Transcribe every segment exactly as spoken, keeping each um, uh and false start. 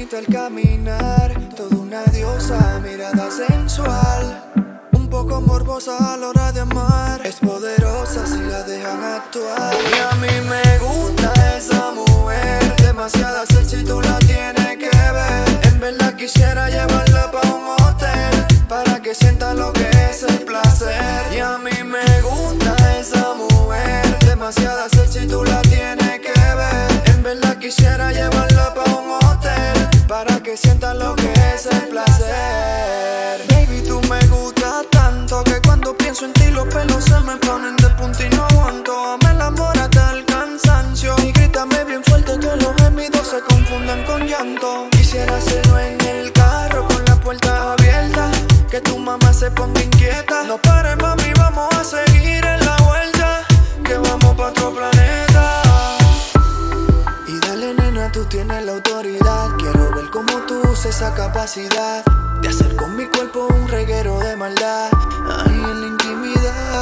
bonita al caminar, toda una diosa, mirada sensual, un poco morbosa a la hora de amar. Es poderosa si la dejan actuar. Y a mí me gusta esa mujer, demasiada sexy, tú la tienes que ver. En verdad quisiera llevarla pa' un hotel, para que sienta lo que es el placer. Y a mí me gusta esa mujer, demasiada sexy, tú la tienes que ver. En verdad quisiera llevarla pa' un hotel, para que sienta lo que es el placer. Baby, tú me gustas tanto que cuando pienso en ti los pelos se me ponen de punta y no aguanto. Me enamora hasta el cansancio y grítame bien fuerte que los gemidos se confundan con llanto. Quisiera hacerlo en el carro con la puerta abierta, que tu mamá se ponga inquieta. No pares, mami, vamos a seguir en la vuelta, que vamos pa' otro planeta. Y dale, nena, tú tienes la autoridad. Quiero ver cómo tú usas esa capacidad de hacer con mi cuerpo un reguero de maldad, ahí en la intimidad.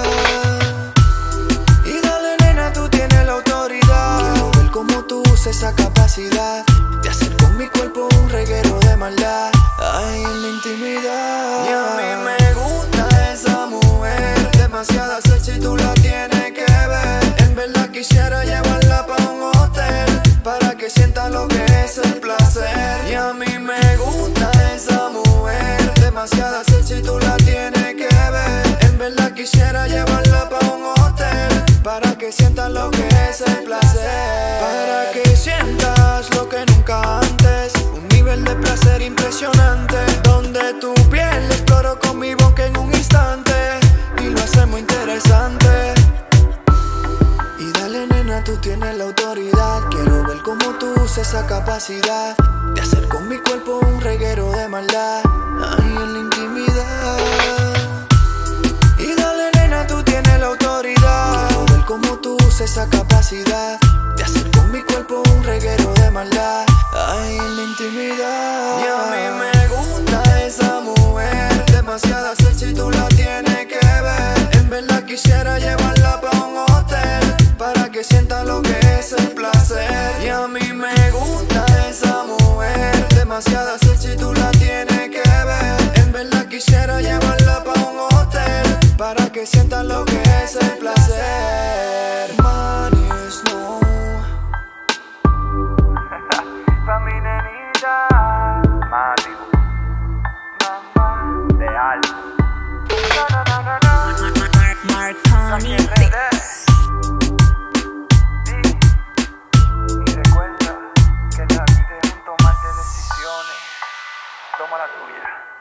Y dale, nena, tú tienes la autoridad. Quiero ver cómo tú usas esa capacidad de hacer con mi cuerpo un reguero de maldad, ahí en la intimidad. Y a mí me gusta esa mujer, demasiada sexy, tú la tienes que ver. En verdad quisiera llevarla pa' un hotel, para que sienta lo que es el placer. Y a mí me gusta esa mujer, demasiada sexy, tú la tienes que ver. En verdad quisiera llevarla pa' un hotel, para que sienta lo que es el placer. Para que sientas lo que nunca antes, un nivel de placer impresionante, donde tu piel exploro con mi boca en un instante, y lo hacemos interesante. Y dale, nena, tú tienes la autoridad. Quiero ver cómo tú usas esa capacidad de hacer con mi cuerpo un reguero de maldad, ahí en la intimidad. Y dale, nena, tú tienes la autoridad. Quiero ver cómo tú usas esa capacidad de hacer con mi cuerpo un reguero de maldad, ahí en la intimidad. Y a mí me gusta esa mujer, demasiada sexy, tú la tienes que ver. En verdad quisiera llevarla pa' un hotel, para que sienta lo que es el placer. Y a mí me gusta esa mujer, demasiada sexy, tú la tienes que ver. En verdad quisiera llevarla pa' un hotel, para que sienta lo que es el placer. Money is no. Pa' mi nenita Mati, mamá de alto. No, no, no, no, no. Marconi Mix. Y recuerda que la vida es un tomar de decisiones. Toma la tuya.